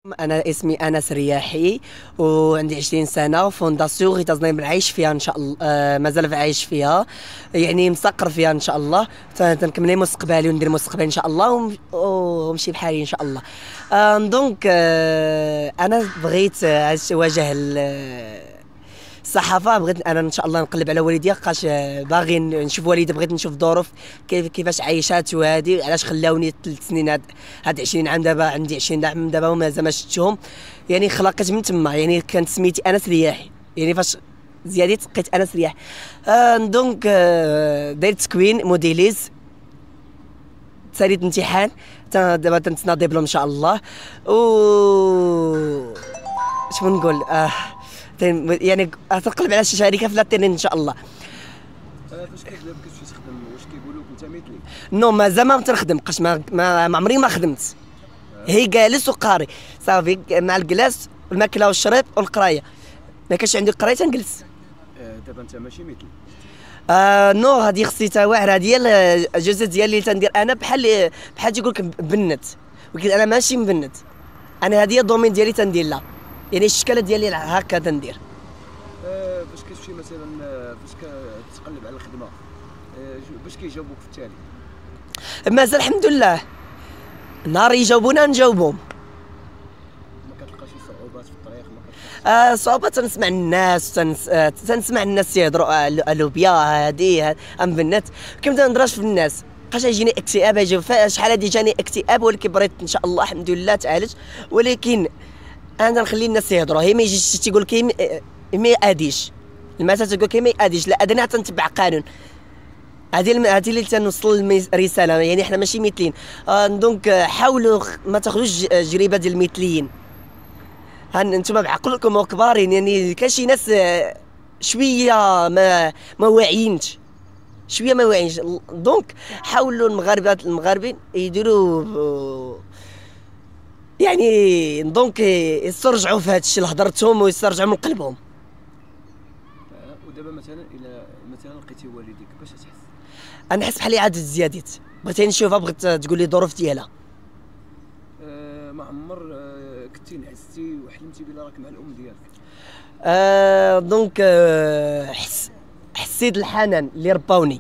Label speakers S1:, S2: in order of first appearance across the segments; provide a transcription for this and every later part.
S1: أنا اسمي أنس رياحي وعندي 20 سنة، فونداسيون غيتا زنايم عايش فيها إن شاء الله. مازال عايش فيها، يعني مستقر فيها إن شاء الله. تنكمل مستقبلي وندير مستقبلي إن شاء الله ونمشي بحالي إن شاء الله. دونك أنا بغيت نواجه الصحافه. بغيت انا ان شاء الله نقلب على والديا، لقاش باغي نشوف والدي، بغيت نشوف ظروف كيفاش عايشات وهادي، علاش خلاوني 3 سنين. هاد 20 عام دابا عندي 20 عام دابا ومازال ما شفتهم. يعني خلقت من تما، يعني كانت سميتي انس رياحي، يعني فاش زيادة لقيت انس رياحي. دونك دايرت تكوين موديليز، ساليت امتحان، دابا تنتسنى ديبلوم ان شاء الله. و شنو نقول، يعني تنقلب على شي شركه في لاتينين ان شاء الله.
S2: فاش كتمشي تخدم واش كيقولوا لك انت مثلي؟
S1: نو مازال ما تنخدم، بقاش ما عمري ما خدمت. هي جالس وقاري صافي، مع الجلاس والماكله والشريط والقرايه. ما كانش عندي قرايه تنجلس.
S2: دابا انت ماشي مثلي.
S1: نو هذه خصني تا واعر، هذه هي الجزء ديالي اللي تندير انا، بحال تيقول لك بنت، ولكن انا ماشي مبنت. انا هذه هي الدومين ديالي تندير لها، يعني الشكاله ديالي هكا تندير.
S2: فاش كتمشي مثلا فاش كتقلب على الخدمه، باش كيجاوبوك في التالي؟
S1: مازال الحمد لله، نهار يجاوبونا نجاوبهم.
S2: ما كتلقاش شي صعوبات في الطريق؟ ما كتلقاش
S1: صعوبات، تنسمع الناس، تنسمع الناس يهضروا الو بيا هادي ام بنات، كيما تنهضرش في الناس. بقاش يجيني اكتئاب، شحال هادي جاني اكتئاب، ولكن بريت ان شاء الله الحمد لله تعالج. ولكن انا نخلي الناس يهضروا، هي ما يجيش تيقول لك ما ياديش المثل، تقول لك ما ياديش، لا ادنى تنتبع قانون. هذه اللي تنوصل الرساله، يعني احنا ماشي مثليين. دونك حاولوا ما تاخذوش جريبه ديال المثليين. انتم بعقلكم وكبارين، يعني كاين شي ناس شويه ما واعيينش، شويه ما واعيينش. دونك حاولوا المغاربين يديروا، يعني دونك يسترجعوا في هذا الشيء اللي هضرتهم، ويسترجعوا من قلبهم.
S2: ودابا مثلا الى مثلا لقيتي والديك، باش تحس؟
S1: انا نحس بحالي عاد زيادت، بغيت نشوفها، بغيت تقول لي الظروف ديالها.
S2: ما عمر كنتي نعستي وحلمتي بلا راك مع الام ديالك؟
S1: دونك حسيت الحنان اللي رباوني،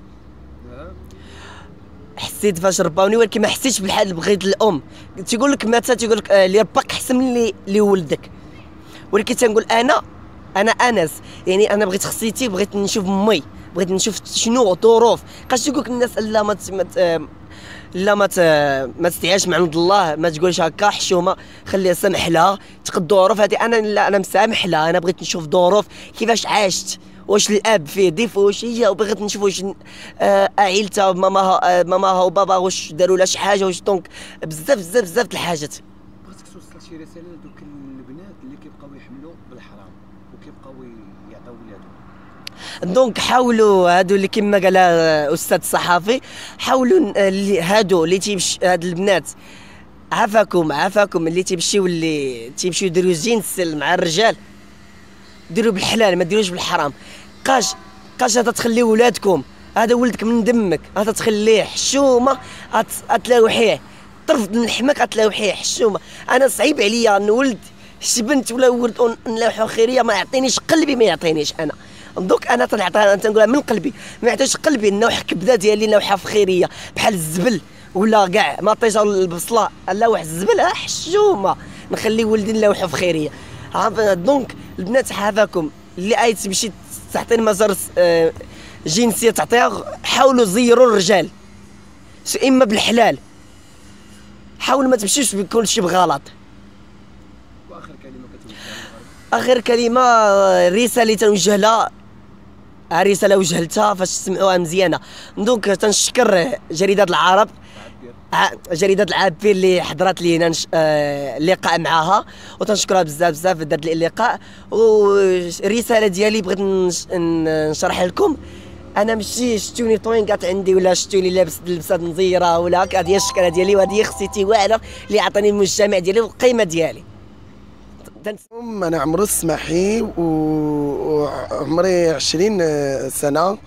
S1: حسيت فاش رباوني، ولكن ما حسيتش بالحال اللي بغيت الام. تيقول لك متى، تيقول لك اللي رباك احسن من اللي ولدك، ولكن تنقول انا انس، يعني انا بغيت خصيتي، بغيت نشوف امي، بغيت نشوف شنو ظروف. بقاش تيقول لك الناس لا ما تستعياش مع عند الله، ما تقولش هكا حشومه، خليها سمح لها تقد ظروف هذه. انا لا، انا مسامح لها، انا بغيت نشوف ظروف كيفاش عاشت، واش الاب فيه ضيف، واش هي، وبغيت نشوف واش عائلتها، ماماها وبابا واش داروا لها شي حاجه، واش دونك بزاف بزاف بزاف د الحاجات.
S2: بغيتك توصل شي رساله لدوك البنات اللي كيبقاو يحملوا بالحرام وكيبقاو يعطيو ولادهم.
S1: دونك حاولوا، هادو اللي كما قال استاذ الصحافي، حاولوا هادو اللي هاد البنات، عافاكم اللي تيمشيو يديروا جنس مع الرجال، ديروا بالحلال، ما ديروش بالحرام. قاش هذا تخلي ولادكم، هذا ولدك من دمك، هذا تخليه حشومه، غتلاوحيه، طرف من لحمك غتلاوحيه حشومه. انا صعيب عليا نولد شي بنت ولا ولد نلوحو خيريه، ما يعطينيش قلبي، ما يعطينيش انا. دوك انا تنعطيها، تنقولها من قلبي، ما يعطيش قلبي نلوح كبده ديالي، نلوحها في خيريه بحال الزبل، ولا كاع ما طيشه البصله نلوح الزبل حشومه، نخلي ولدي نلوحو في خيريه. دونك البنات حافاكم، اللي عايز تمشي تعطي مزار جنسيه تعطيها، حاولوا زيروا الرجال، اما بالحلال، حاول ما تمشيش بكل شيء بغلط.
S2: واخر كلمه كتوجهها؟
S1: اخر كلمه، الرساله اللي تنوجه لها، رساله وجهلتها فاش تسمعوها مزيانه. دونك تنشكر جريده العرب، جريده العابير اللي حضرت لينا اللقاء معها، وتنشكرها بزاف بزاف دارت لي اللقاء. والرساله ديالي بغيت نشرح لكم، انا ماشي شتوني طوينكات عندي، ولا شتوني لابس لبسات نزيره، ولا هكا. هذه هي الشكله ديالي، وهذه هي خصيتي واعره اللي عطاني المجتمع ديالي والقيمه ديالي.
S3: انا عمرو السماحي وعمري 20 سنه،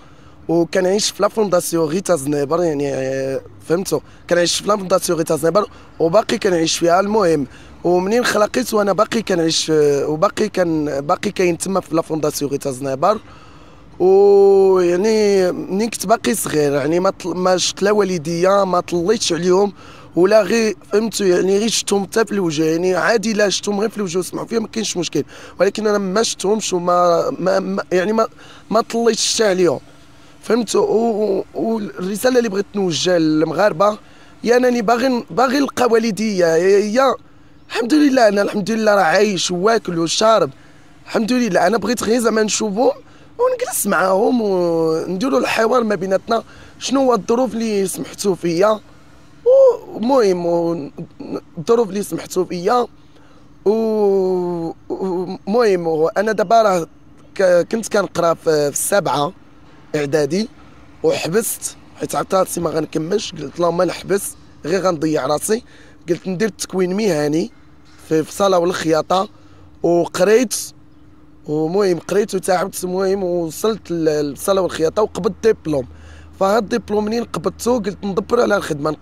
S3: وكنعيش في لا فونداسيون غيتا زنيبر، يعني فهمتوا، كنعيش في لا فونداسيون غيتا زنيبر وباقي كنعيش فيها. المهم ومنين خلقيت وانا باقي كنعيش وباقي باقي كاين تما في لا فونداسيون غيتا زنيبر. ويعني منين كنت باقي صغير يعني ما شفت لا والديا، ما طليتش عليهم ولا غير فهمتوا، يعني غير شفتهم حتى في الوجه، يعني عادي لا شفتهم غير في الوجه وسمعوا فيها ما كاينش مشكل، ولكن انا ما شفتهمش وما يعني ما طليتش حتى عليهم فهمتوا. والرساله اللي بغيت نوجهها للمغاربه هي انني باغي نلقى والديا. هي الحمد لله، انا الحمد لله راه عايش واكل وشارب الحمد لله. انا بغيت غير زعما نشوفهم ونجلس معاهم ونديروا الحوار ما بيناتنا، شنو هو الظروف اللي سمحتوا فيا، المهم الظروف اللي سمحتوا فيا. المهم انا دابا راه كنت كنقرا في السابعه اعدادي وحبست حيت عرفت راسي ما غنكملش. قلت اللهم نحبس غير غنضيع راسي، قلت ندير التكوين مهني في صاله والخياطه وقريت. ومهم قريت وتعبت، المهم وصلت للصاله والخياطه وقبضت ديبلوم. فهاد الدبلوم منين قبضتو قلت ندبر على الخدمه،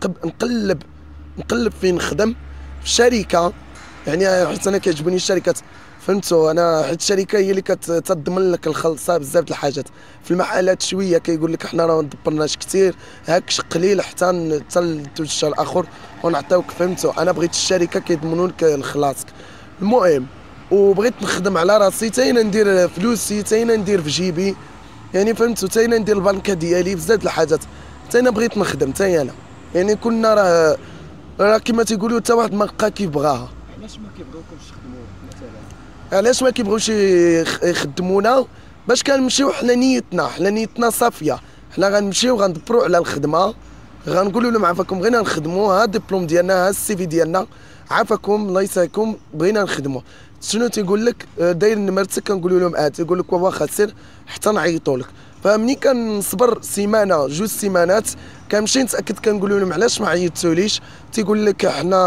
S3: نقلب فين نخدم في شركه، يعني حيت انا كيعجبوني الشركات فهمتوا. انا حيت الشركه هي اللي كتضمن لك الخلصه بزاف د الحاجات. في المحلات شويه كيقول لك حنا راه ما دبرناش كثير، هاكش قليل حتى الشهر الاخر ونعطيوك فهمتوا. انا بغيت الشركه كيضمنوا لك الخلاصك. المهم وبغيت نخدم على راسي حتى انا ندير فلوسي، حتى انا ندير في جيبي، يعني فهمتوا، حتى انا ندير البنكه ديالي بزاف د الحاجات. حتى انا بغيت نخدم حتى انا، يعني كنا راه كما تيقولوا حتى واحد ما لقى كيف بغاها.
S2: علاش ما كيبغيوكمش تخدموا مثلا؟
S3: علاش ما كيبغيوش يخدمونا؟ باش كنمشيو حنا نيتنا صافيه، حنا غنمشيو غندبروا على الخدمه، غنقولوا لهم عافاكم بغينا نخدموا، ها الدبلوم ديالنا، ها السي في ديالنا، عافاكم الله يسعدكم بغينا نخدموا. شنو تيقول لك داير نمرتك؟ كنقولوا لهم تيقول لك واخا سير حتى نعيطوا لك. فمني كنصبر سيمانه جوج سيمانات كنمشي نتاكد، كنقول لهم علاش ما عيطتوليش؟ تيقول لك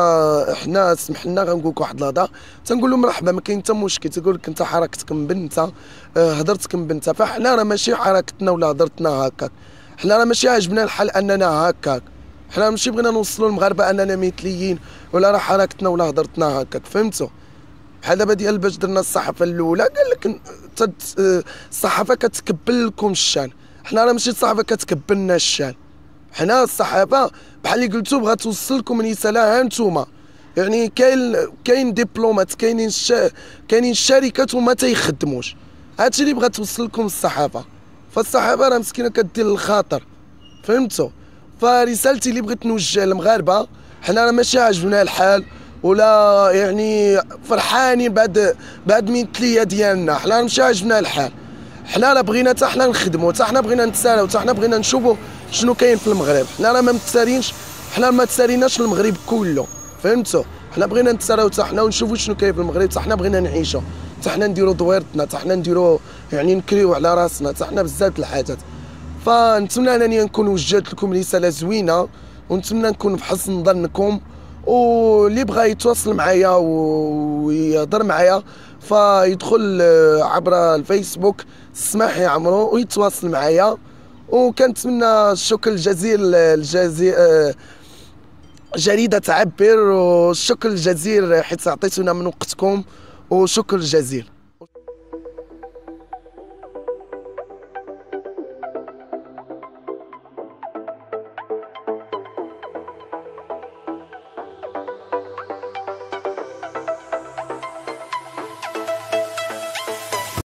S3: حنا سمح لنا غنقول لك واحد الهضره. تنقول لهم مرحبا ما كاين حتى مشكل. تيقول لك انت حركتك مبنته، هضرتك مبنته. فحنا راه ماشي حركتنا ولا هضرتنا هكاك، حنا راه ماشي عاجبنا الحال اننا هكاك، حنا ماشي بغينا نوصلوا للمغاربه اننا مثليين ولا راه حركتنا ولا هضرتنا هكاك فهمتوا. بحال دابا ديال باش درنا الصحافه الاولى قال لك الصحافه كتكبل لكم الشان، حنا راه ماشي الصحافه كتكبلنا الشان، حنا الصحافه بحال اللي قلتو بغات توصل لكم رساله ها نتوما. يعني كاين دبلومات، كاينين الشركات وما تيخدموش، هادشي اللي بغات توصل لكم الصحافه. فالصحافه راه مسكينه كدير الخاطر فهمتوا. فرسالتي اللي بغيت نوجهها للمغاربه، حنا راه ماشي عاجبنا الحال ولا يعني فرحانين بعد مثليه ديالنا، حنا ماشي عاجبنا الحال، حنا راه بغينا حتى حنا نخدموا، حتى حنا بغينا نتساراو، حتى حنا بغينا نشوفوا شنو كاين في المغرب. حنا راه ما متسارينش، حنا ما تساريناش المغرب كله فهمتوا. حنا بغينا نتساراو حتى حنا ونشوفوا شنو كاين في المغرب، حتى حنا بغينا نعيشوا، حتى حنا نديروا دويرتنا، حتى حنا نديروا يعني نكريو على راسنا، حتى حنا بزاف د الحاجات. فنتمنى انني نكون وجهت لكم رساله زوينه، ونتمنى نكون بحسن ظنكم. واللي بغى يتواصل معايا ويهضر معايا فيدخل عبر الفيسبوك سماحي عمرو ويتواصل معايا. وكنتمنى الشكر الجزيل جريدة عبر، والشكر الجزيل حيت عطيتونا من وقتكم، وشكر جزيل.